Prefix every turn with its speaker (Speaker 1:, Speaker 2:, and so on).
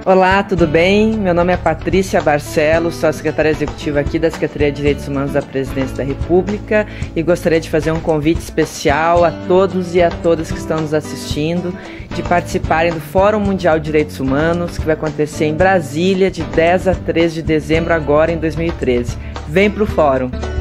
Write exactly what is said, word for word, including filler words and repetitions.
Speaker 1: Olá, tudo bem? Meu nome é Patrícia Barcelos, sou a secretária executiva aqui da Secretaria de Direitos Humanos da Presidência da República e gostaria de fazer um convite especial a todos e a todas que estão nos assistindo de participarem do Fórum Mundial de Direitos Humanos, que vai acontecer em Brasília de dez a treze de dezembro agora em dois mil e treze. Vem pro Fórum!